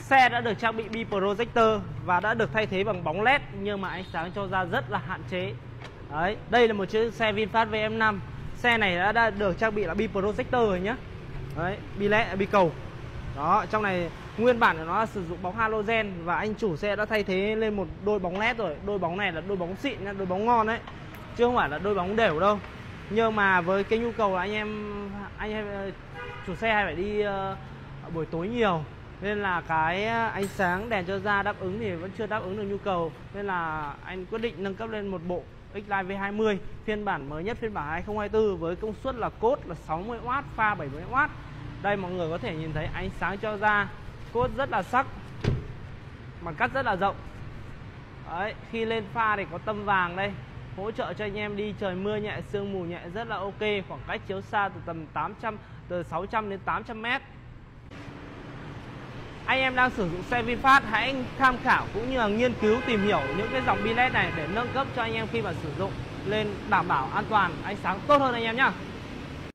Xe đã được trang bị bi projector và đã được thay thế bằng bóng LED, nhưng mà ánh sáng cho ra rất là hạn chế. Đấy, đây là một chiếc xe VinFast VM5. Xe này đã được trang bị là bi projector rồi nhá. Đấy, bi LED, bi cầu. Đó, trong này nguyên bản của nó là sử dụng bóng halogen và anh chủ xe đã thay thế lên một đôi bóng LED rồi. Đôi bóng này là đôi bóng xịn nha, đôi bóng ngon đấy, chứ không phải là đôi bóng đều đâu. Nhưng mà với cái nhu cầu là anh em chủ xe hay phải đi buổi tối nhiều, nên là cái ánh sáng đèn cho ra đáp ứng thì vẫn chưa đáp ứng được nhu cầu, nên là anh quyết định nâng cấp lên một bộ X-Line V20 phiên bản mới nhất, phiên bản 2024 với công suất là cốt là 60W, pha 70W. Đây mọi người có thể nhìn thấy ánh sáng cho ra, cốt rất là sắc, mặt cắt rất là rộng. Đấy, khi lên pha thì có tăm vàng đây, hỗ trợ cho anh em đi trời mưa nhẹ, sương mù nhẹ rất là ok. Khoảng cách chiếu xa từ tầm 600 đến 800 mét. Anh em đang sử dụng xe VinFast hãy tham khảo cũng như là nghiên cứu tìm hiểu những cái dòng bi LED này để nâng cấp cho anh em khi mà sử dụng lên đảm bảo an toàn, ánh sáng tốt hơn anh em nhá.